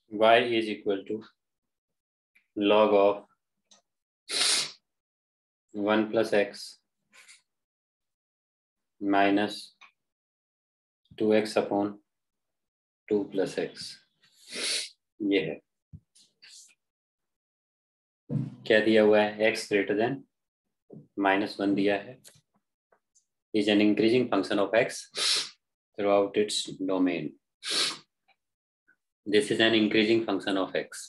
y is equal to log of 1 plus x minus 2x upon 2 plus x, ये है। क्या दिया हुआ है? x greater than -1 दिया है। is an increasing function of x throughout its domain. This is an increasing function of x.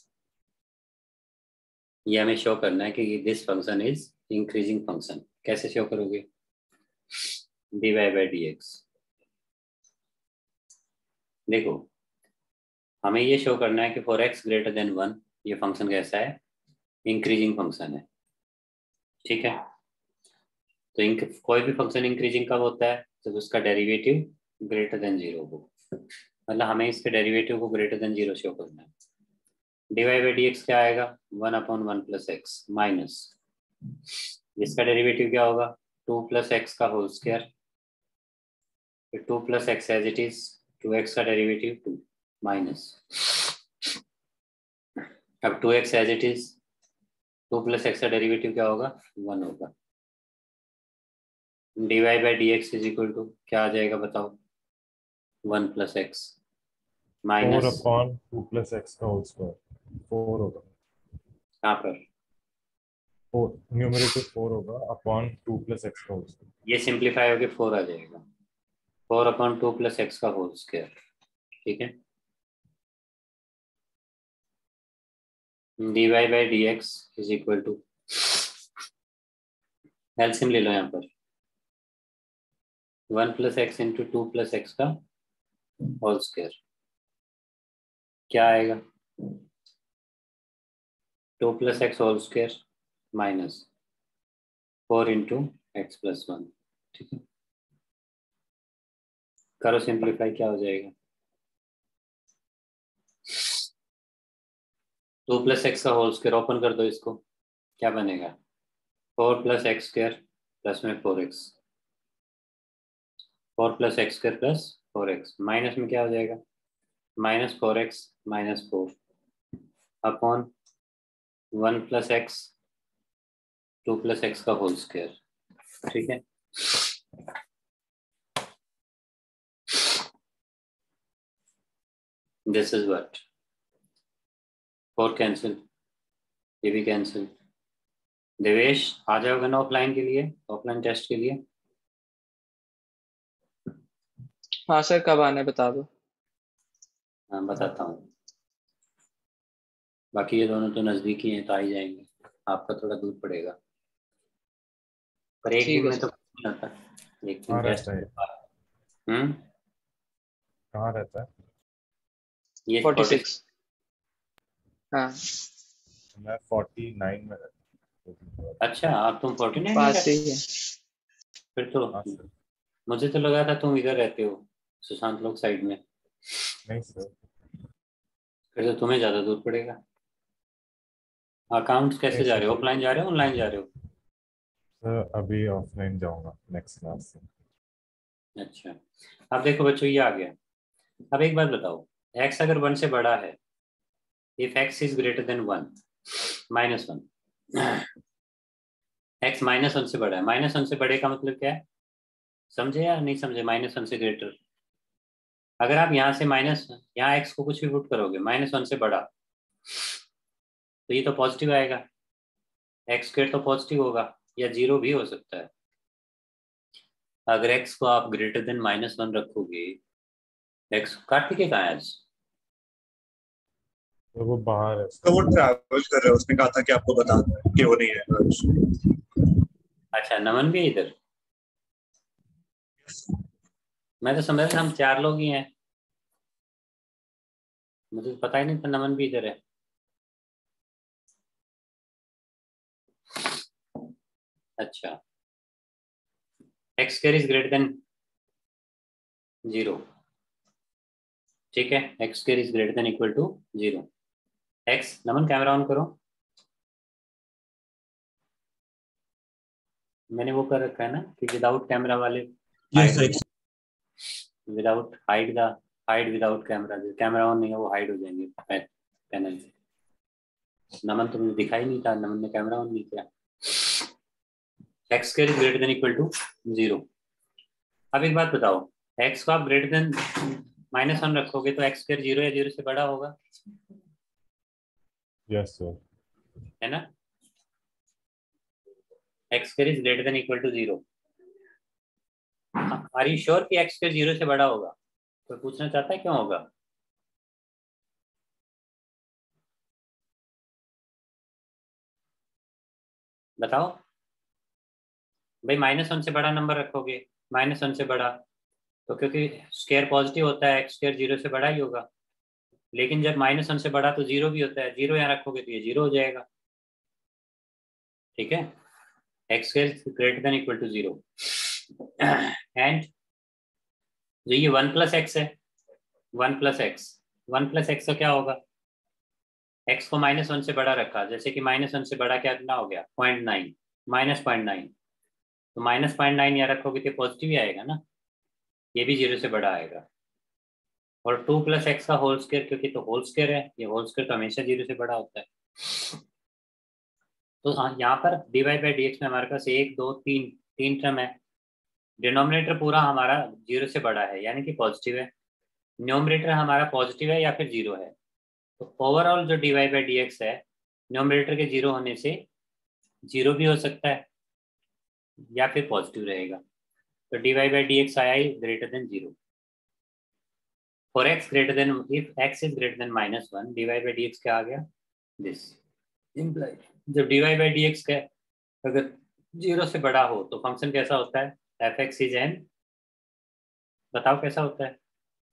ये हमें शो करना है कि this function is increasing function. कैसे शो करोगे? dy by dx। देखो, हमें ये शो करना है कि for x greater than 1 ये फंक्शन कैसा है? इंक्रीजिंग फंक्शन है। ठीक है, तो कोई भी फंक्शन इंक्रीजिंग कब होता है? जब उसका डेरिवेटिव ग्रेटर देन 0 हो। मतलब हमें इसके डेरिवेटिव को ग्रेटर देन 0 शो करना है। dy by dx क्या आएगा? 1 अपॉन 1 प्लस एक्स माइनस, इसका डेरिवेटिव क्या होगा? 2 प्लस एक्स का होल स्क्वायर, फिर 2 plus x as it is, 2x का डेरिवेटिव 2 माइनस, अब 2x as it is, 2 plus x का डेरिवेटिव क्या होगा? 1 होगा। dy by dx is equal to क्या आ जाएगा बताओ? 1 plus x minus 4 upon 2 plus x का होल स्क्वायर, 4 होगा। कहाँ पर? 4 न्यूमरेटर 4 होगा अपॉन 2 प्लस एक्स का होल स्क्वायर। ये सिंप्लीफाई होके 4 आ जाएगा, 4 अपॉन 2 प्लस एक्स का होल स्क्वायर। ठीक है, dy by dx is equal to, LCM ले लो यहाँ पर, 1 plus x into 2 plus x का होल स्क्वायर क्या आएगा? 2 plus x whole square minus 4 into x plus 1। ठीक है, करो सिंप्लीफाई, क्या हो जाएगा? 2 प्लस एक्स का होल स्क्वायर, ओपन कर दो इसको, क्या बनेगा? 4 प्लस एक्स स्क्वायर प्लस में 4x, 4 plus x square plus 4x, minus में क्या हो जाएगा? Minus 4x minus 4 upon 1 plus x 2 plus x का होल स्क्वायर। ठीक है, दिस इज व्हाट, 4 कैंसिल, ये भी कैंसिल। देवेश आ जाओगे ना ऑफलाइन के लिए, ऑफलाइन टेस्ट के लिए? हाँ सर, कब आना है बता दो। हाँ बताता हूँ, बाकी ये दोनों तो नजदीकी हैं तो आ ही जाएंगे, आपका थोड़ा दूर पड़ेगा, पर एक ठीक दिन है में तो सर। आता है, एक दिन कहाँ टेस्ट रहता है? के बाद। हम्म, कहाँ रहता है? ये 46। हाँ, मैं 49 में रहता हूँ। अच्छा, आप तुम 49 में पास रहते ही हो? है। फिर तो हाँ सर। मुझे तो लगा था तुम इधर रहते हो, सुशांत लोग साइड में, नहीं सर। फिर तो तुम्हें ज्यादा दूर पड़ेगा। अकाउंट्स कैसे नहीं जा सर, रहे हो? ऑफलाइन जा रहे हो ऑनलाइन जा रहे हो? सर अभी ऑफलाइन जाऊंगा नेक्स्ट क्लास से। अच्छा, अब देखो बच्चों ये आ गया। अब एक बात बताओ, x अगर 1 से बड़ा है, if x is greater than 1 -1, x -1 से बड़ा है, -1 से बड़े का मतलब क्या है? समझे या नहीं समझे? -1 से ग्रेटर, अगर आप यहाँ से माइनस, यहाँ x को कुछ भी पुट करोगे -1 से बड़ा, तो ये तो पॉजिटिव आएगा, एक्स स्क्वायर तो पॉजिटिव होगा, या 0 भी हो सकता है। अगर x को आप ग्रेटर देन -1 रखोगे, x कार्तिक के कहाँ है आज? तो वो बाहर है। तो वो ट्रैवल कर रहा है, उसने कहा था कि आपको बता दें कि वो नहीं है। अच्छा, नमन भी है इधर? मैं तो समझ रहा हम 4 लोग ही हैं, मुझे तो पता ही नहीं था नमन भी इधर है। अच्छा, x square is greater then 0, ठीक है, x square is greater than equal to 0। X, Naman camera on करो, मैंने वो कर रखा है ना कि विदाउट कैमरा वाले, without hide the, hide without camera, जो कैमरा ऑन नहीं है वो हाइड हो जाएंगे। पैनल से। नमन तुमने दिखाई नहीं था, नमन ने कैमरा ऑन नहीं किया। X square is greater than equal to 0। अब एक बात बताओ, एक्स को आप ग्रेटर देन -1 रखोगे तो एक्स स्क्वायर 0 या 0 से बड़ा होगा, यस सर। है ना? X square is greater than equal to 0। Are you sure कि एक्स स्क्वायर 0 से बड़ा होगा? कोई पूछना चाहता है क्यों होगा? बताओ भाई, -1 से बड़ा नंबर रखोगे, -1 से बड़ा, तो क्योंकि स्क्वायर पॉजिटिव होता है, एक्स स्क्वायर 0 से बड़ा ही होगा। लेकिन जब -1 से बड़ा तो 0 भी होता है, 0 यहाँ रखोगे तो ये 0 हो जाएगा। ठीक है, x square greater than equal to 0। And जो ये 1 प्लस एक्स है, 1 प्लस एक्स का क्या होगा? एक्स को -1 से बड़ा रखा, जैसे कि -1 से बड़ा क्या कितना हो गया, 0.9, -0.9, तो -0.9 यहाँ रखोगे तो पॉजिटिव ही आएगा ना, ये भी 0 से बड़ा आएगा। और 2 प्लस एक्स का होल स्क्वायर, क्योंकि तो होल स्क्वायर है, ये होल स्क्वायर तो हमेशा 0 से बड़ा होता है। तो यहाँ पर dy बाई डी एक्स में हमारे पास 1 2 3 तीन टर्म है। डिनोमिनेटर पूरा हमारा 0 से बड़ा है, यानी कि पॉजिटिव है। न्यूमरेटर हमारा पॉजिटिव है या फिर 0 है। तो ओवरऑल जो dy बाई डी एक्स है, न्यूमरेटर के 0 होने से 0 भी हो सकता है या फिर पॉजिटिव रहेगा। तो dy बाई डी एक्स आया ही greater then 0। For x greater than, if x is greater than -1, dy by d x क्या आ गया, दिस इम्प्लाई। जब dy बाई डी एक्स का अगर 0 से बड़ा हो तो फंक्शन कैसा होता है, एफ एक्स इज एन, बताओ कैसा होता है?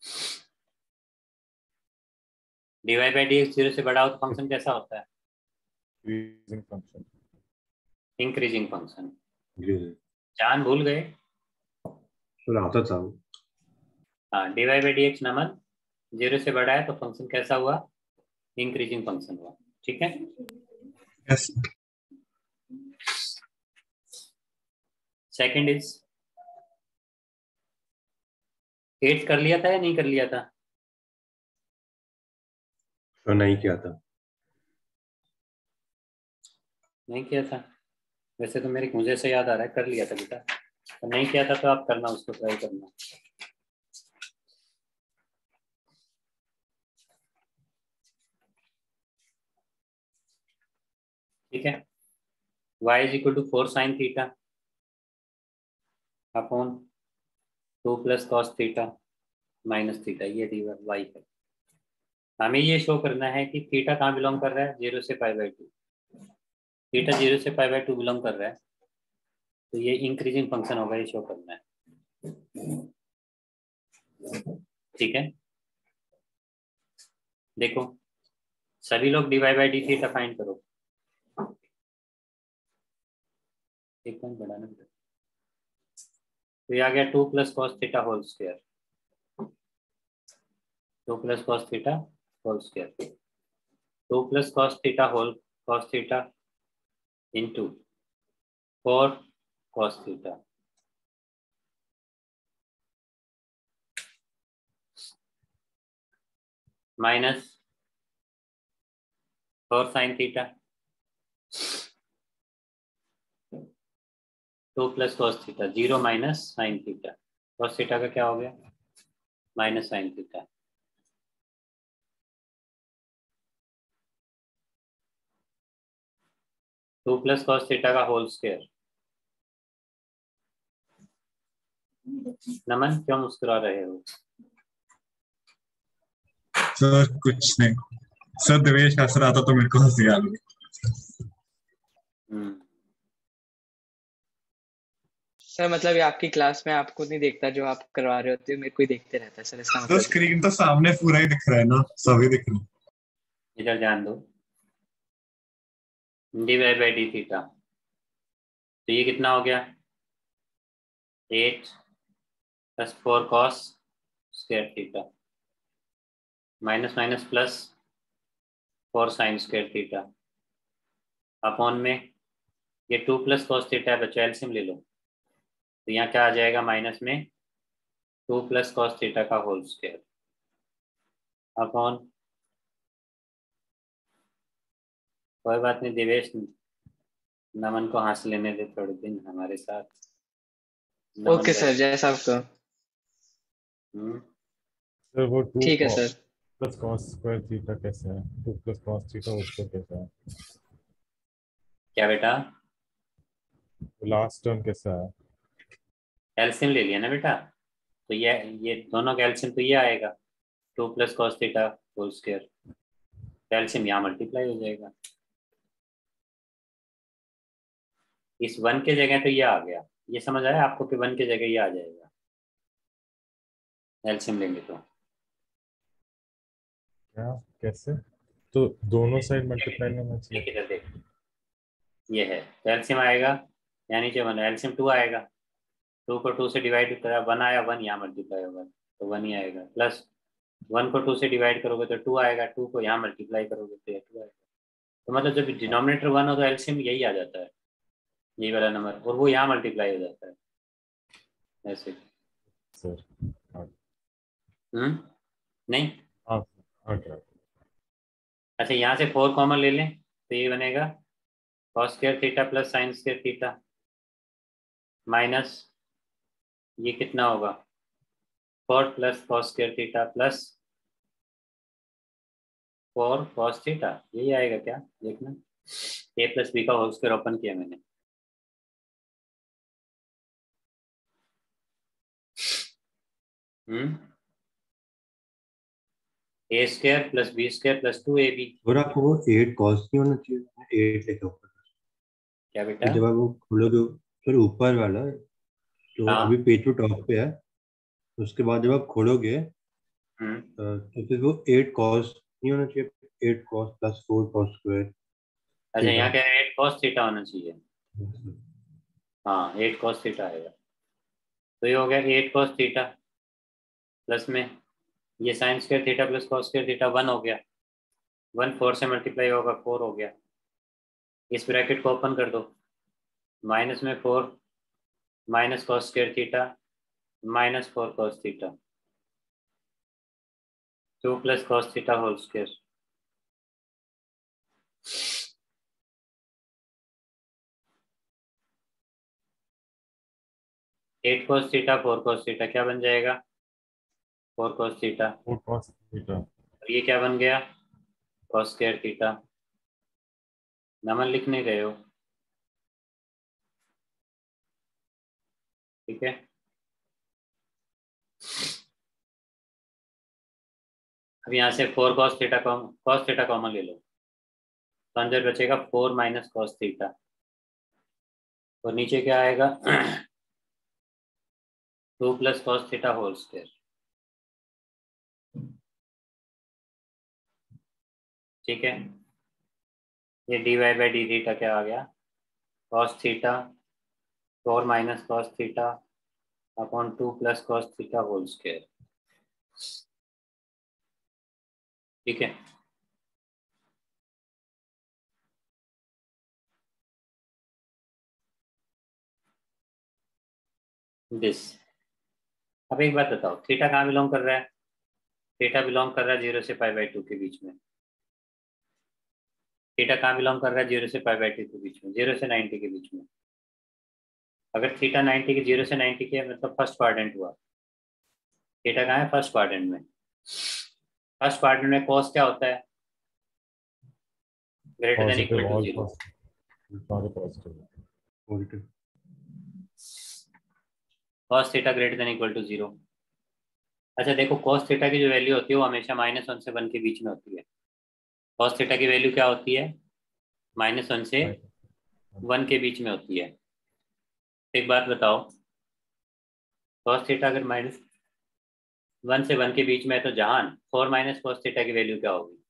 dy बाई डी एक्स 0 से बड़ा हो तो फंक्शन कैसा होता है? Increasing function. Increasing function. जी जान भूल गए? सर आता था। हाँ, dy by d x Naman 0 से बड़ा है तो फंक्शन कैसा हुआ, इंक्रीजिंग फंक्शन हुआ। ठीक है, यस सेकंड इज 8 कर लिया था या नहीं कर लिया था? सर नहीं किया था। नहीं किया था? वैसे तो मेरे मुझे से याद आ रहा है कर लिया था बेटा, तो नहीं किया था तो आप करना, उसको ट्राई करना। ठीक है, y is equal to 4 sine theta upon 2 plus cos theta minus theta, ये डी वाई है। हमें ये शो करना है कि थीटा कहाँ बिलोंग कर रहा है, 0 से π/2। थीटा 0 से π/2 बिलोंग कर रहा है, तो ये इंक्रीजिंग फंक्शन होगा, ये शो करना है। ठीक है, देखो सभी लोग dy by d theta find करो। एक पॉइंट बढ़ाना, तो ये आ गया 2 plus cos theta whole square, 2 plus cos theta whole square, 2 plus cos theta into 4 cos theta minus 4 sine theta, 2 plus cos theta, 0 minus sine theta, cos theta का क्या हो गया, minus sine theta. Two plus cos theta का whole square. Naman क्यों मुस्कुरा रहे हो? Sir कुछ नहीं सर, देवेश हंस रहा था तो मेरे को हंसी आ गई। सर मतलब ये आपकी क्लास में आपको नहीं देखता, जो आप करवा रहे होते हो मेरे को ही देखते रहता है सर, इसका तो मतलब। स्क्रीन तो सामने पूरा ही दिख रहा है ना, सभी दिख रहा है। इधर ध्यान दो, d y by d theta, तो ये कितना हो गया, 8 plus 4 cos square theta minus minus plus 4 sine square theta upon में ये 2 प्लस कॉस थीटा है, बच्चों एलसीएम ले लो, तो यहाँ क्या आ जाएगा, माइनस में 2 प्लस कॉस थीटा का होल स्क्वायर अपॉन कोई बात नहीं दिवेश, नमन को हंस लेने दे थोड़े दिन हमारे साथ। नमन ओके सर, भाई। जैसा आपको। हम्म, सर वो टू ठीक है sir. Plus cos square theta कैसे है? टू प्लस कॉस थीटा उसको कैसा है? क्या बेटा? लास्ट टर्म कैसा है? कैल्शियम ले लिया ना बेटा, तो ये दोनों कैल्शियम तो ये आएगा 2 + cos theta whole square. Calcium यहाँ मल्टीप्लाई हो जाएगा, इस 1 के जगह तो ये आ गया। ये समझ आया आपको कि 1 के जगह ये आ जाएगा कैल्शियम लेंगे तो। क्या कैसे? तो दोनों साइड मल्टीप्लाई होना चाहिए। देख इधर देख, ये है कैल्शियम आएगा, यानी जो 1 एल्शियम 2 आएगा, 2 को 2 से डिवाइड करा 1 आया, 1 यहाँ मल्टीप्लाई होगा तो 1 ही आएगा, प्लस 1 को 2 से डिवाइड करोगे तो 2 आएगा, 2 को यहाँ मल्टीप्लाई करोगे तो ये 2 आएगा। तो मतलब जब डिनोमिनेटर 1 हो तो एल्शियम यही आ जाता है, यही वाला नंबर, और वो यहाँ मल्टीप्लाई हो जाता है ऐसे। सर हाँ नहीं, हाँ ओके। अच्छा यहाँ से 4 कॉमन ले लें तो ये बनेगा cos square theta plus sine square theta minus ये कितना होगा 4 + cos square theta plus 4 cos theta, यही आएगा क्या देखना। a + b का होल स्क्वायर ओपन किया मैंने। a square plus b square plus 2ab। और आपको वो 8 कॉस नहीं होना चाहिए, 8 लिखा ऊपर। क्या तो बेटा? जब आप वो खोलोगे, फिर ऊपर वाला, तो हाँ। अभी पेज पे टॉप पे है, उसके बाद जब आप खोलोगे हम्म तो फिर वो 8 कॉस नहीं होना चाहिए, 8 कॉस प्लस 4 कॉस स्क्वायर अच्छा थीटा। यहाँ कह रहे हैं 8 cos थीटा होना चाहिए। हाँ 8 cos थीटा आएगा, तो ये हो गया 8 cos थीटा प्लस में ये sine square theta plus cos square theta 1 हो गया, 1 4 से मल्टीप्लाई होगा 4 हो गया। इस ब्रैकेट को ओपन कर दो, माइनस में 4 minus cos square theta minus 4 cos theta 2 + cos theta whole square. Eight cos theta 4 cos theta क्या बन जाएगा 4 cos theta, four cos theta. और ये क्या बन गया cos स्क्वायर थीटा। नमन लिख नहीं रहे हो? ठीक है, अब यहाँ से 4 cos थीटा कॉमन ले लो, तो अंदर बचेगा 4 - cos थीटा, और नीचे क्या आएगा 2 + cos थीटा होल स्क्वायर। ठीक है, ये dy/d थीटा क्या आ गया cos theta 4 - cos theta upon 2 + cos theta whole square. ठीक है, दिस। अब एक बात बताओ, थीटा कहाँ बिलोंग कर रहा है? थीटा बिलोंग कर रहा है 0 से π/2 के बीच में। थीटा कहाँ बिलोंग कर रहा है 0 से π/2 के बीच में, 0 से 90 के बीच में। अगर थीटा 90 के 0 से 90 के मतलब फर्स्ट क्वाड्रेंट हुआ, थीटा कहाँ है फर्स्ट क्वाड्रेंट में। फर्स्ट क्वाड्रेंट में cos क्या होता है greater than positive equal to all 0। सारे positive. Positive. cos theta greater than equal to 0। अच्छा देखो cos थीटा की जो वैल्यू होती है वो हमेशा -1 से 1 के बीच में होती है। cos थीटा की वैल्यू क्या होती है -1 से 1 के बीच में होती है। एक बात बताओ, cos थीटा अगर -1 से 1 के बीच में है तो जहान 4 - cos थीटा की वैल्यू क्या होगी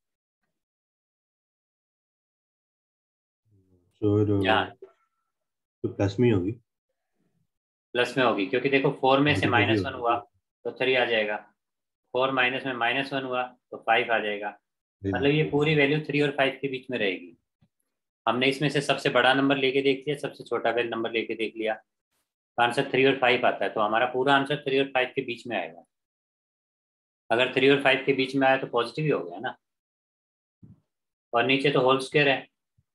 जहान? तो प्लस में ही होगी। प्लस में होगी, क्योंकि देखो 4 में से पॉजिटिव भी -1 होगी। हुआ तो 3 आ जाएगा, 4 माइनस में -1 हुआ तो 5 आ जाएगा। मतलब ये पूरी वैल्यू 3 और 5 के बीच में रहेगी। हमने इसमें से सबसे बड़ा नंबर लेके देख लिया, सबसे छोटा वैल्यू नंबर लेके देख लिया, तो आंसर 3 और 5 आता है, तो हमारा पूरा आंसर 3 और 5 के बीच में आएगा। अगर 3 और 5 के बीच में आया तो पॉजिटिव ही हो गया ना, और नीचे तो होल स्क्वायर है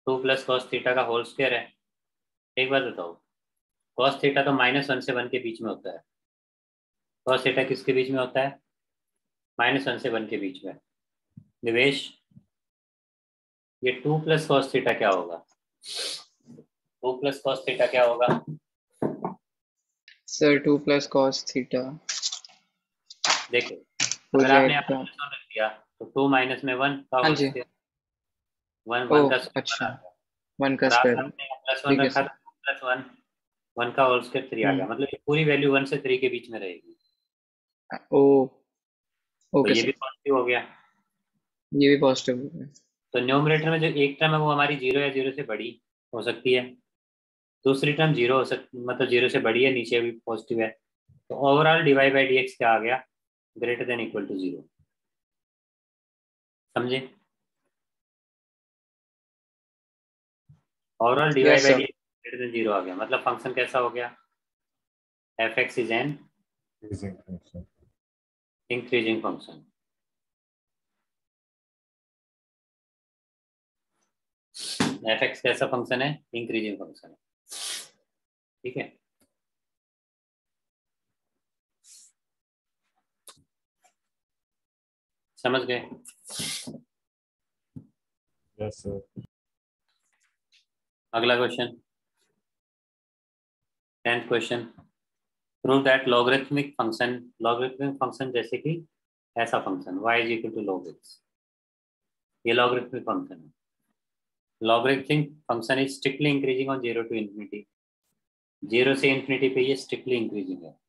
2 प्लस कॉस थीटा का होल स्क्वायर है। एक बात बताओ, कॉस थीटा तो -1 से 1 के बीच में होता है। कॉस थीटा किसके बीच में होता है? -1 से 1 के बीच में। निवेश, ये 2 प्लस कॉस थीटा क्या होगा? 2 प्लस कॉस थीटा क्या होगा? सर 2 प्लस कॉस थीटा देखो, हो अगर आपने यहाँ जाएगा। पर रख दिया तो 2 माइनस में 1 का हाँ होल जी। स्क्वायर, 1 ओ 1 का स्क्वायर अच्छा, आ गया। 1 का और स्क्वायर। आपने +1 ठीक है रखा सर। तो +1, 1 का होल स्क्वायर 3 आ गया। मतलब ये पूरी वैल्यू 1 से 3 के बीच में रहेगी। ओ तो ओके ये भी सर, पॉजिटिव हो गया। ये भी पॉजिटिव हो गया। तो न्यूमरेटर में जो एक टर्म है वो हमारी 0 या 0 से बड़ी हो सकती है। दूसरी टर्म 0 हो सकती, मतलब 0 से बड़ी है, नीचे भी पॉजिटिव है। तो ओवरऑल dy/dx क्या आ गया? Greater than equal to 0। समझे? Overall yes sir. dy/dx ग्रेटर देन 0 आ गया। मतलब फंक्शन कैसा हो गया? f(x) is an increasing function. Increasing function. f(x) कैसा फंक्शन है? इंक्रीजिंग फंक्शन है। ठीक है। समझ गए? Yes, sir. अगला question, 10th question. Prove that logarithmic function जैसे कि ऐसा function y is equal to log x, ये लॉगरिथमिक फंक्शन है। Logarithmic function is strictly increasing on 0 to infinity। 0 से इंफिनिटी पे ये स्ट्रिक्टली इंक्रीजिंग है।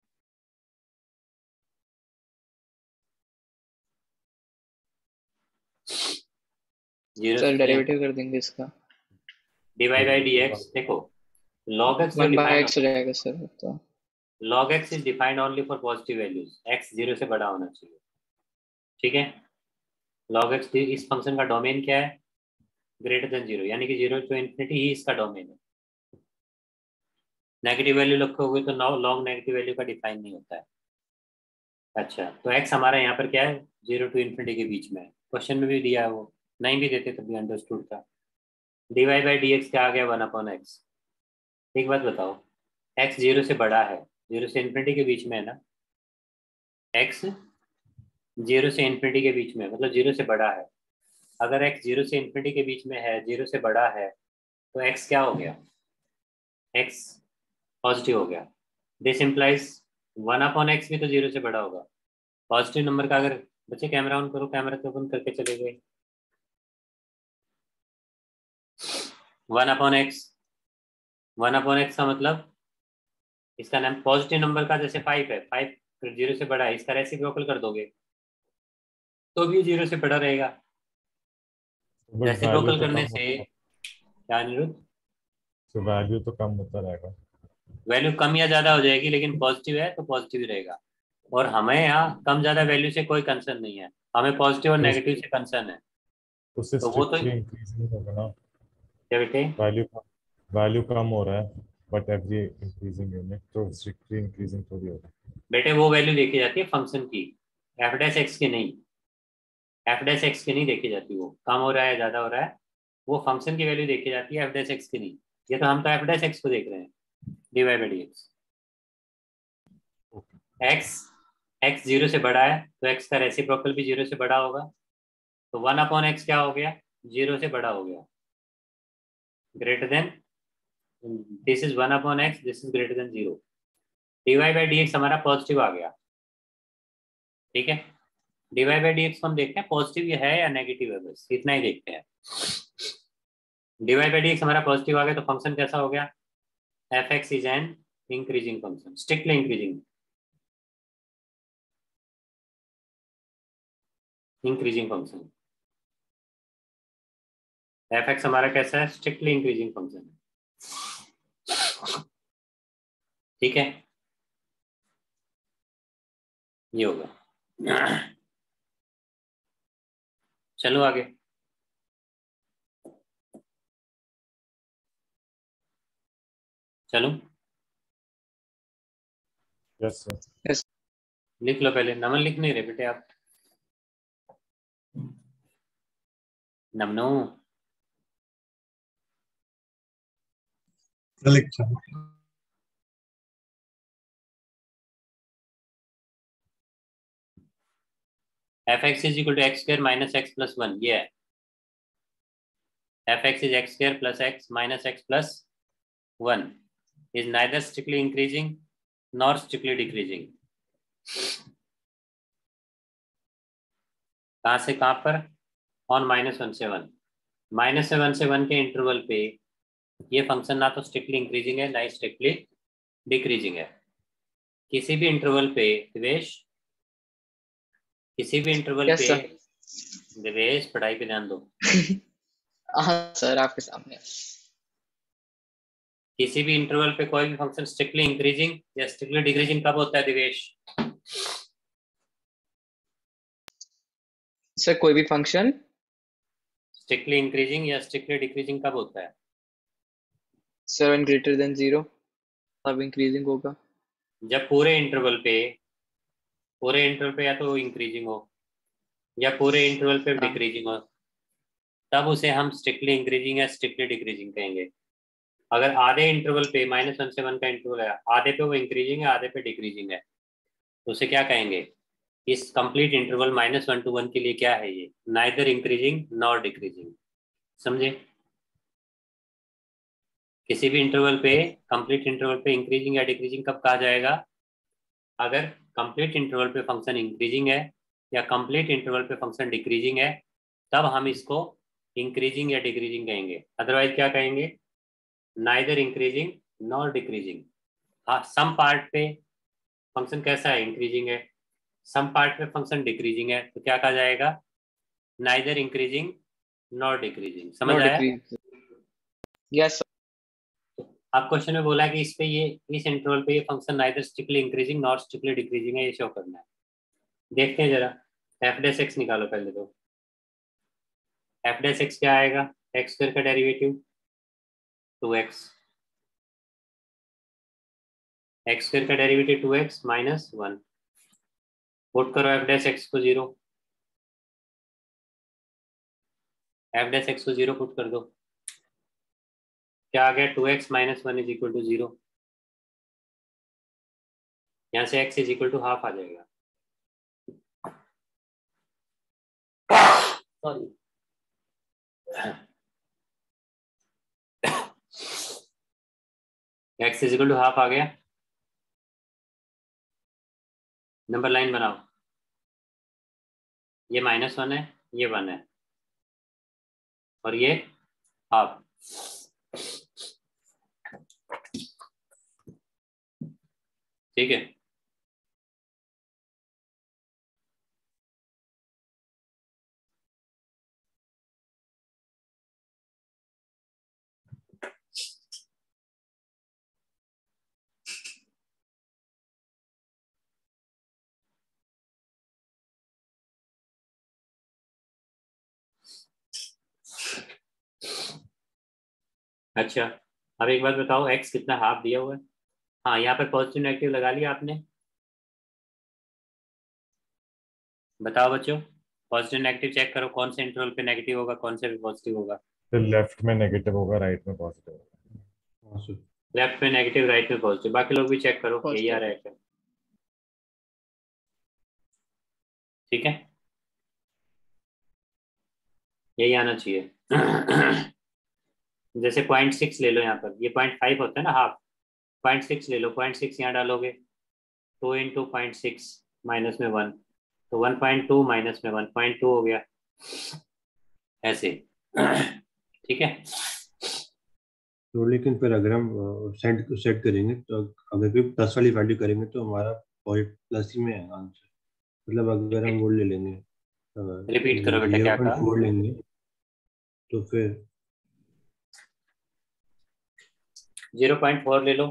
जीरो सर से डेरिवेटिव कर देंगे इसका। dy/dx, देखो log x जो 1 बाय डिफाइन, एक्स हो जाएगा सर तो। log x is defined only for positive values, x 0 से बड़ा होना चाहिए। ठीक है। log x, इस फंक्शन का डोमेन क्या है? ग्रेटर देन 0, यानी कि 0 to infinity ही इसका डोमेन है। नेगेटिव वैल्यू रखोगे तो लॉग नेगेटिव वैल्यू का डिफाइन नहीं होता है। अच्छा, तो x हमारा यहाँ पर क्या है? 0 to infinity के बीच में है। क्वेश्चन में भी दिया है, वो नहीं भी देते तब भी अंडरस्टूड था। dy/dx क्या आ गया? 1/x। एक बात बताओ, x 0 से बड़ा है, 0 से इन्फिनिटी के बीच में है ना? x 0 से इन्फिनिटी के बीच में, मतलब 0 से बड़ा है। अगर x 0 से इन्फिनिटी के बीच में है, 0 से बड़ा है, तो x क्या हो गया? x पॉजिटिव हो गया। दिस इम्प्लाइज 1/x भी तो 0 से बड़ा होगा। पॉजिटिव नंबर का, अगर बच्चे कैमरा ऑन करो, कैमरा तो ओपन करके चले गए। 1/x, 1/x का मतलब, इसका नाम पॉजिटिव नंबर का, जैसे 5 है, 5 0 से बड़ा है, इसका रेसिप्रोकल कर दोगे तो भी 0 से बड़ा रहेगा। But value रेसिप्रोकल तो करने कम से होता, क्या अनिरुद्ध? so value तो कम होता रहेगा. वैल्यू कम या ज्यादा हो जाएगी, लेकिन पॉजिटिव है तो पॉजिटिव ही रहेगा। और हमें यहाँ कम ज्यादा वैल्यू से कोई कंसर्न नहीं है, हमें पॉजिटिव और तो नेगेटिव से कंसर्न है। उससे तो वो तो strictly increasing होगा ना. क्या बेटे? वैल्यू कम हो रहा है बट एवरी इंक्रीजिंग यूनिट तो स्ट्रिक्टली इंक्रीजिंग थोड़ी होगा. बेटे वो वैल्यू देखी जाती है फंक्शन की, f(x) की नहीं। f(x) की नहीं देखी जाती, वो कम हो रहा है ज्यादा हो रहा है, वो फंक्शन की वैल्यू देखी जाती है, f(x) की नहीं। ये तो हम तो f(x) को देख रहे हैं, dy/dx। x x 0 से बड़ा है तो x का रेसिप्रोकल भी 0 से बड़ा होगा। तो 1/x क्या हो गया? 0 से बड़ा हो गया, greater than, this is 1/x, this is greater then 0। dy/dx हमारा पॉजिटिव आ गया। ठीक है। dy/dx को हम देखते हैं पॉजिटिव ये है या नेगेटिव है, बस इतना ही देखते हैं। dy/dx हमारा पॉजिटिव आ गया तो फंक्शन कैसा हो गया? f(x) is an increasing function, strictly increasing, increasing function. f(x) हमारा कैसा है? स्ट्रिक्टली इंक्रीजिंग फंक्शन है। ठीक है, ये होगा। चलो आगे। चलो यस सर. यस लिख लो पहले, नमन लिख नहीं रहे बेटे आप? नमनो f x is equal to x square minus x plus one, ये है f x is x square plus x minus x plus one is neither strictly increasing nor strictly decreasing. कहाँ से कहाँ पर? ऑन माइनस वन से one, minus से one के interval पे ये फंक्शन ना तो स्ट्रिक्टली इंक्रीजिंग है ना ही स्ट्रिक्टली डिक्रीजिंग है। किसी भी इंटरवल पे दिवेश, किसी भी इंटरवल यस पे सर। दिवेश पढ़ाई पे ध्यान दो। हाँ सर, आपके सामने। किसी भी इंटरवल पे कोई भी फंक्शन स्ट्रिक्टली इंक्रीजिंग या स्ट्रिक्टली डिक्रीजिंग कब होता है दिवेश? सर कोई भी फंक्शन स्ट्रिक्टली इंक्रीजिंग या स्ट्रिक्टली डिक्रीजिंग कब होता है? सर वन ग्रेटर देन 0 तब इंक्रीजिंग होगा। जब पूरे इंटरवल पे या तो इंक्रीजिंग हो या पूरे इंटरवल पे हाँ। डिक्रीजिंग हो, तब उसे हम स्ट्रिक्टली इंक्रीजिंग या स्ट्रिक्टली डिक्रीजिंग कहेंगे। अगर आधे इंटरवल पे माइनस वन से वन का इंटरवल है, आधे पे वो इंक्रीजिंग है आधे पे डिक्रीजिंग है, तो उसे क्या कहेंगे? इस complete interval minus one to one के लिए क्या है? ये नाइदर इंक्रीजिंग नॉर डिक्रीजिंग। समझे? किसी भी इंटरवल पे, कंप्लीट इंटरवल पे इंक्रीजिंग या डिक्रीजिंग कब कहा जाएगा? अगर कंप्लीट इंटरवल पे फंक्शन इंक्रीजिंग है या कंप्लीट इंटरवल पे फंक्शन डिक्रीजिंग है, तब हम इसको इंक्रीजिंग या डिक्रीजिंग कहेंगे। अदरवाइज क्या कहेंगे? Neither increasing nor decreasing. हाँ, सम पार्ट पे फंक्शन कैसा है? इंक्रीजिंग है। सम पार्ट पे फंक्शन डिक्रीजिंग है, तो क्या कहा जाएगा? Neither increasing nor decreasing. समझ नॉट आया? डिक्रीज। यस आप क्वेश्चन में बोला कि इस पे ये इस इंटरवल पे ये function neither strictly increasing not strictly decreasing है, ये शो करना है। देखते हैं जरा, एफ डैश एक्स निकालो पहले तो। एफ डैश एक्स क्या आएगा? एक्स स्क्वायर का डेरिवेटिव 2x, एक्स स्क्वायर का डेरिवेटिव 2x माइनस 1। पुट करो एफ डैश एक्स को 0, एफ डैश एक्स को 0 पुट कर दो। क्या आ गया? 2x minus 1 is equal to 0। यहाँ से x is equal to half आ जाएगा। Sorry, x is equal to half आ गया। नंबर लाइन बनाओ, ये माइनस 1 है, ये 1 है और ये हाफ। ठीक है, अच्छा। अब एक बात बताओ, x कितना हाफ दिया हुआ है? हाँ, यहाँ पर पॉजिटिव नेगेटिव लगा लिया आपने? बताओ बच्चों, पॉजिटिव नेगेटिव चेक करो, कौन से इंटरवल पे नेगेटिव होगा, कौन से पे पॉजिटिव होगा? तो लेफ्ट में नेगेटिव होगा, राइट में पॉजिटिव होगा। हाँ सर। लेफ्ट में नेगेटिव, राइट में पॉजिटिव। बाकी लोग भी चेक करो, यही आ रहा है क्या? ठीक है, यही आना चाहिए। जैसे 0.6 ले लो, यहाँ पर ये 0.5 होता है ना हाफ, 0.6 ले लो, 0.6 यहाँ डालोगे, 2 इंटू 0.6 माइनस में 1, तो 1.2 माइनस में 1.2 हो गया, ऐसे। ठीक है, तो लेकिन फिर अगर हम सेट सेट करेंगे तो अगर कोई प्लस वाली वैल्यू करेंगे तो हमारा पॉइंट प्लस ही में आएगा आंसर। मतलब अगर हम वो ले लेंगे रिपीट करो बेटा, जीरो क्या पॉइंट कहा? फोर लेंगे तो फिर 0.4 ले लो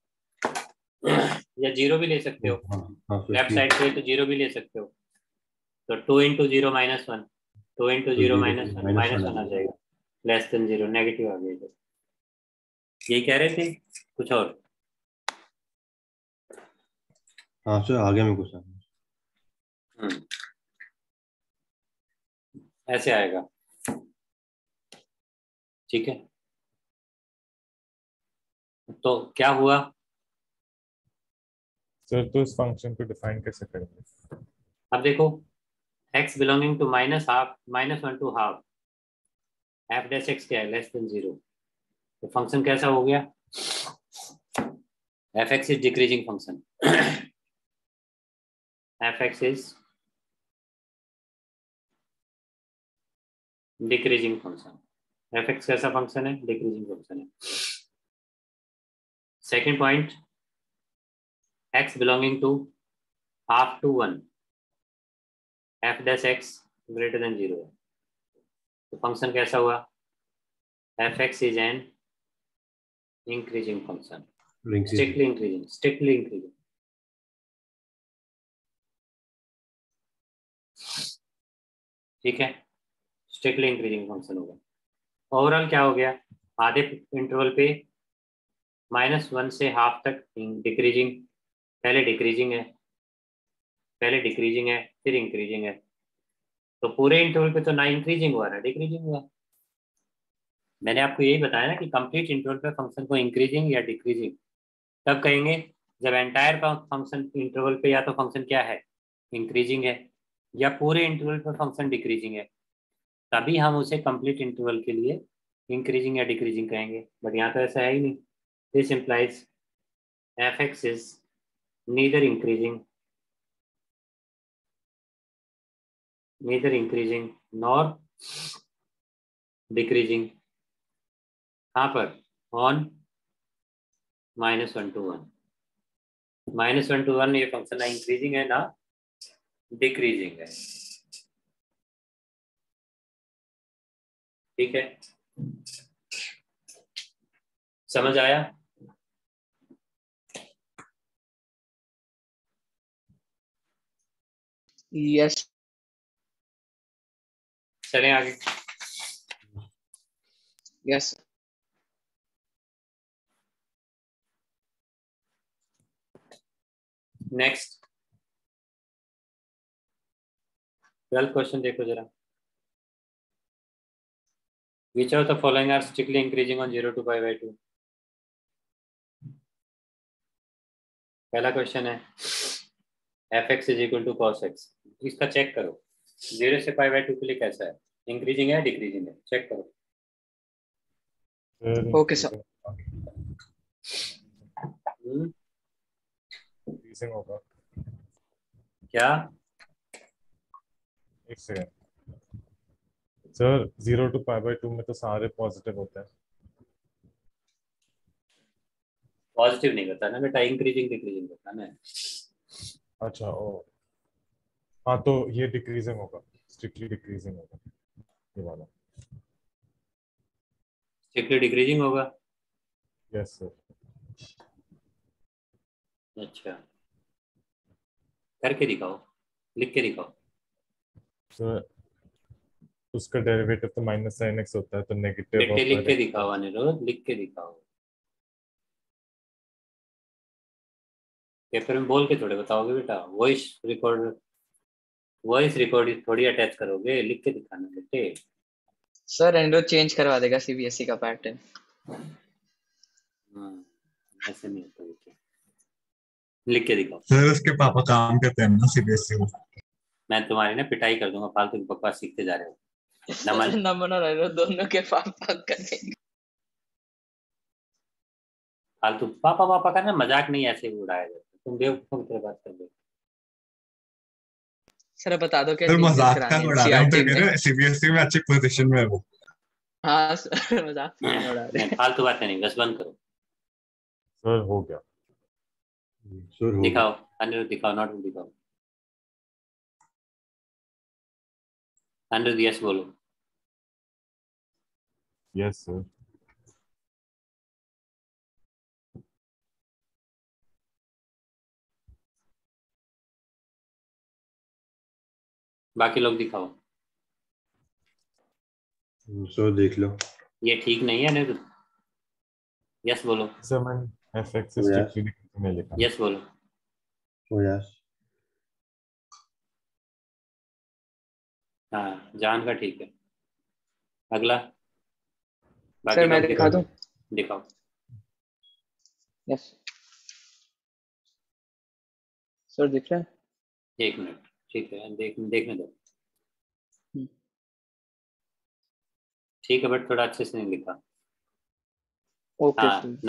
या 0 भी ले सकते हो, हाँ हाँ फिर लेफ्ट साइड पे तो 0 भी ले सकते हो। तो 2 इंटू 0 माइनस 1, 2 इंटू तो 0 zero minus 1, minus minus one आ 1 आ जाएगा। जाएगा, लेस देन 0, नेगेटिव आ गया। तो यही कह रहे थे, कुछ और? हाँ सर, आगे में कुछ ऐसे आएगा। ठीक है, तो क्या हुआ? सर तो इस फंक्शन को डिफाइन कैसे करेंगे? अब देखो, x belonging to minus half, -1 to half, f dash x क्या है, लेस देन 0, तो फंक्शन कैसा हो गया? F x is decreasing function. F x is decreasing function. F x कैसा फंक्शन है? डिक्रीजिंग फंक्शन है। Second point, x belonging to half to 1, f dash x greater then 0 है, तो फंक्शन कैसा हुआ? F x is an increasing function, strictly increasing, strictly increasing. ठीक है, strictly increasing function होगा। ओवरऑल क्या हो गया? आधे इंटरवल पे -1 से हाफ तक डिक्रीजिंग, पहले डिक्रीजिंग है, पहले डिक्रीजिंग है, फिर इंक्रीजिंग है, तो पूरे इंटरवल पे तो ना इंक्रीजिंग हुआ ना डिक्रीजिंग हुआ। मैंने आपको यही बताया ना कि कंप्लीट इंटरवल पे फंक्शन को इंक्रीजिंग या डिक्रीजिंग तब कहेंगे जब एंटायर फंक्शन इंटरवल पे या तो फंक्शन क्या है, इंक्रीजिंग है, या पूरे इंटरवल पे फंक्शन डिक्रीजिंग है, तभी हम उसे कंप्लीट इंटरवल के लिए इंक्रीजिंग या डिक्रीजिंग कहेंगे। बट यहाँ तो ऐसा है ही नहीं। This implies f x is neither increasing nor decreasing. कहाँ पर? ऑन -1 to 1, -1 to 1 ये फंक्शन ना इंक्रीजिंग है ना डिक्रीजिंग है। ठीक है, समझ आया? यस चलें आगे। यस नेक्स्ट 12th क्वेश्चन देखो जरा। Which of the following are strictly increasing on 0 to π/2? पहला क्वेश्चन है f x is equal to cos x, इसका चेक करो 0 से π/2 के लिए कैसा है, इंक्रीजिंग है डिक्रीजिंग है, चेक करो। Okay sir. इंक्रीजिंग होगा। क्या? एक सेकेंड सर, 0 to π/2 में तो सारे पॉजिटिव होते हैं। पॉजिटिव नहीं करता ना बेटा, इंक्रीजिंग डिक्रीजिंग करता ना। अच्छा ओ, हाँ तो ये डिक्रीजिंग होगा, स्ट्रिक्टली डिक्रीजिंग होगा ये वाला। स्ट्रिक्टली डिक्रीजिंग होगा। Yes sir. अच्छा, करके दिखाओ, लिख के दिखाओ। सर उसका डेरिवेटिव तो -sin x होता है, तो नेगेटिव बेटे लिख के ऑफ दिखाओ अनिरुद्ध, लिख के दिखाओ। पेपर में बोल के थोड़े बताओगे बेटा, वॉइस रिकॉर्ड थोड़ी अटैच करोगे, लिख के दिखाना बेटे। सर एंड्रॉइड चेंज करवा देगा सीबीएसई का पैटर्न। ऐसे नहीं होता बेटे, लिख के दिखाओ। सर उसके पापा काम करते हैं ना सीबीएसई में। मैं तुम्हारी ना पिटाई कर दूंगा, फालतू की बकवास सीखते जा रहे हो। नमन और अनिरुद्ध दोनों के पापा करेंगे। फालतू पापा पापा का ना मजाक नहीं ऐसे ही उड़ाया जाता, तुम बेवकूफ की तरह बात कर रहे हो। सर बता दो क्या सर चेंजेस मजाक का कराने हैं उड़ा रहे हैं, तो एनसीईआरटी कह में। रहे सीबीएसई में अच्छी पोजीशन में है वो। हाँ सर मजाक नहीं उड़ा रहे। नहीं, फालतू बातें नहीं, बस बंद करो। सर हो गया। सर हो दिखाओ अनिरुद्ध, दिखाओ नोटबुक दिखाओ। अनिरुद्ध यस बोलो। Yes sir. बाकी लोग दिखाओ। सर देख लो। ये ठीक नहीं है अनिरुद्ध, यस बोलो। सर मैंने fx हो यार। स्ट्रिक्टली डिक्रीजिंग में लिखा। यस बोलो। हो यार। हाँ जान का ठीक है। अगला, बाकी सर मैं लोग दिखा दूं? दिखाओ। यस सर, दिख रहा है? एक मिनट, ठीक है, देखने दो। हम्म। ठीक है, बट थोड़ा अच्छे से नहीं लिखा। ओके हाँ, सर।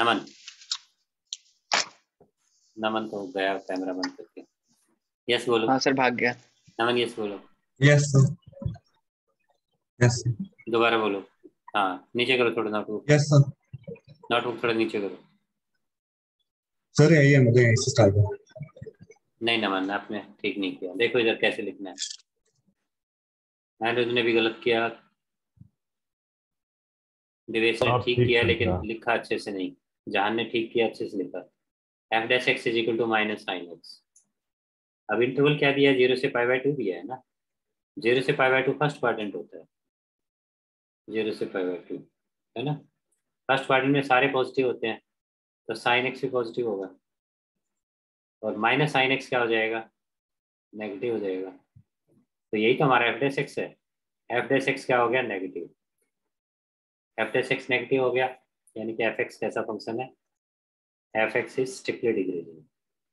नमन तो गया कैमरा बंद करके। यस बोलो। हाँ सर, भाग गया। नमन यस बोलो। यस सर, यस दोबारा बोलो। हाँ, नीचे करो थोड़ा नोटबुक। Yes sir. नोटबुक थोड़ा नीचे करो। सर यही है, मुझे यहीं से स्टार्ट करना। नहीं नमन, आपने ठीक नहीं किया। देखो इधर कैसे लिखना है। अनिरुद्ध ने भी गलत किया, दिवेश ने आप ठीक ठीक किया, कर लेकिन दिया। लिखा अच्छे से नहीं। जहान ने ठीक किया, अच्छे से लिखा। F dash x is equal to minus sine x. अब इंटरवल क्या दिया है? 0 से पाई बाय 2 दिया है ना। 0 से पाई बाय 2 फर्स्ट क्वाड्रेंट होता है। 0 से पाई बाय 2 है ना। फर्स्ट क्वाड्रेंट में सारे पॉजिटिव होते हैं, तो साइन एक्स भी पॉजिटिव होगा, और माइनस साइन एक्स क्या हो जाएगा? नेगेटिव हो जाएगा। तो यही तो हमारा एफ डैश एक्स है। एफ डैश एक्स क्या हो गया? Negative. F dash x negative हो गया, यानी कि एफ एक्स कैसा फंक्शन है? F x is strictly decreasing.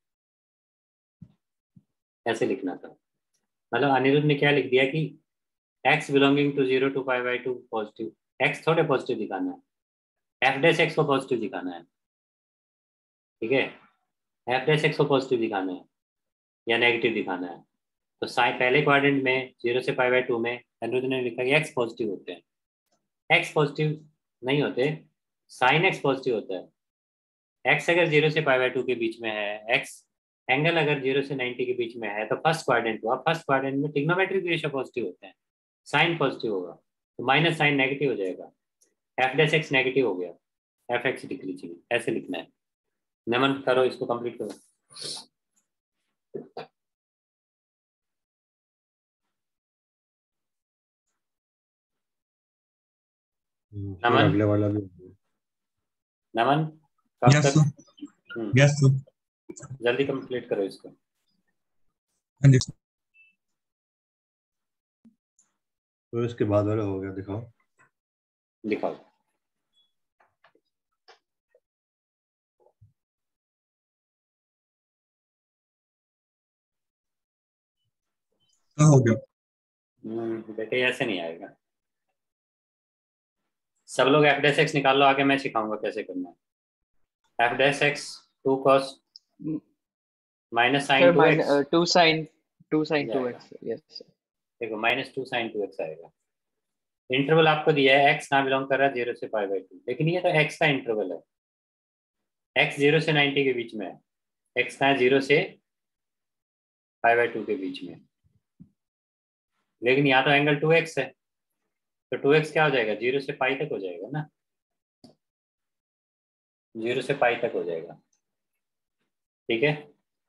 ऐसे लिखना था। मतलब अनिरुद्ध ने क्या लिख दिया कि x belonging to 0 to pi by 2 positive. x थोड़े पॉजिटिव दिखाना है, एफ डैश एक्स को पॉजिटिव दिखाना है। ठीक है, एफ डैश एक्स को पॉजिटिव दिखाना है या नेगेटिव दिखाना है। तो साइन पहले क्वाड्रेंट में 0 से पाई बाई 2 में अनिरुद्ध ने लिखा कि x पॉजिटिव होते हैं। x पॉजिटिव नहीं होते, साइन x पॉजिटिव होता है। x अगर 0 से पाई बाई 2 के बीच में है, x एंगल अगर 0 से 90 के बीच में है, तो फर्स्ट क्वाड्रेंट हुआ। फर्स्ट क्वाड्रेंट में ट्रिग्नोमेट्रिक रेशियो पॉजिटिव होते हैं, साइन पॉजिटिव होगा, तो माइनस साइन नेगेटिव हो जाएगा। एफ डैश एक्स नेगेटिव हो गया, एफ एक्स डिक्रीजिंग। ऐसे लिखना है। नमन करो, इसको कंप्लीट करो। फिर नमन, अगले वाला भी हो गया। नमन कब यस तक? Sir, yes sir. जल्दी कंप्लीट करो इसको। हाँ जी। तो इसके बाद वाला हो गया, दिखाओ। दिखाओ। हाँ, हो गया। बेटे ऐसे नहीं आएगा। सब लोग एफ डैश एक्स निकाल लो, आगे मैं सिखाऊंगा कैसे करना है। F dash x 2 cos minus sine sir 2x 2 sin 2x। जाएगा। यस। देखो -2 sin 2x आएगा। इंटरवल आपको दिया है, x ना बिलोंग कर रहा है 0 से पाई बाई 2, लेकिन ये तो x का इंटरवल है। x 0 से 90 के बीच में है, x का 0 से पाई बाई 2 के बीच में। लेकिन यहाँ तो एंगल 2x है, तो 2x क्या हो जाएगा? 0 से पाई तक हो जाएगा ना। 0 से पाई तक हो जाएगा। ठीक है,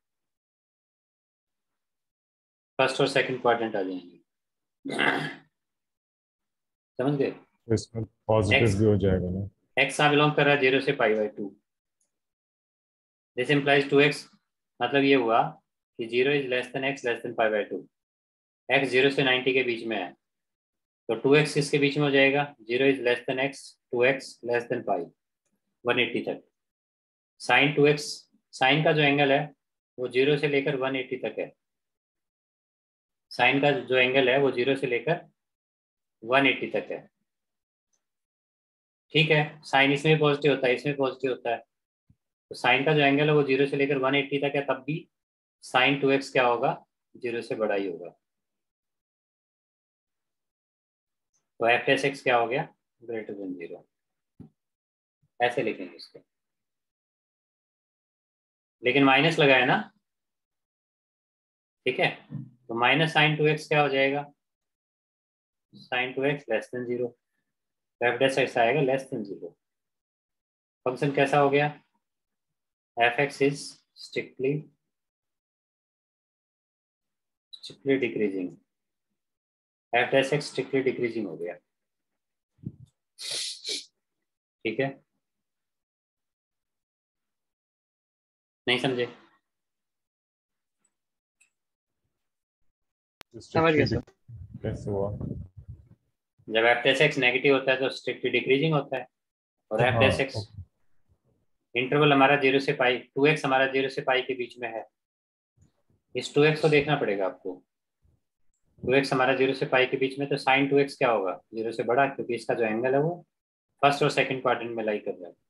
फर्स्ट और सेकंड क्वाड्रेंट आ जाएंगे। समझ गए? इसमें पॉजिटिव x भी हो जाएगा ना। x यहाँ बिलोंग कर रहा है 0 से पाई बाई 2। दिस इम्प्लाइज 2x, मतलब ये हुआ कि 0 is less than x less than pi by 2। x 0 से 90 के बीच में है, तो 2x किसके बीच में हो जाएगा? 0 is less than x, 2x less than pi, 180 तक। साइन 2x, साइन का जो एंगल है वो 0 से लेकर 180 तक है। साइन का जो एंगल है वो 0 से लेकर 180 तक है। ठीक है, साइन इसमें पॉजिटिव होता है, इसमें पॉजिटिव होता है, तो साइन का जो एंगल है वो 0 से लेकर 180 तक है, तब भी साइन 2x क्या होगा? 0 से बड़ा ही होगा। तो एफ एस एक्स क्या हो गया? Greater then 0। ऐसे लिखेंगे इसको, लेकिन माइनस लगा है ना। ठीक है, तो माइनस साइन 2x क्या हो जाएगा? Sine 2x less than 0। F dash x आएगा लेस देन 0। फंक्शन कैसा हो गया? F x is strictly decreasing. F dash x strictly decreasing हो गया। ठीक है, नहीं समझे? समझ गया सर। कैसे हुआ? जब एफ डैश एक्स नेगेटिव होता है तो स्ट्रिक्टली डिक्रीजिंग होता है, और एफ हाँ, डैश एक्स इंटरवल हमारा 0 से पाई, 2x हमारा 0 से पाई के बीच में है। इस 2x को देखना पड़ेगा आपको। 2x हमारा 0 से पाई के बीच में, तो साइन 2x क्या होगा? 0 से बड़ा, क्योंकि इसका जो एंगल है वो फर्स्ट और सेकंड क्वाड्रेंट में लाई कर रहा है।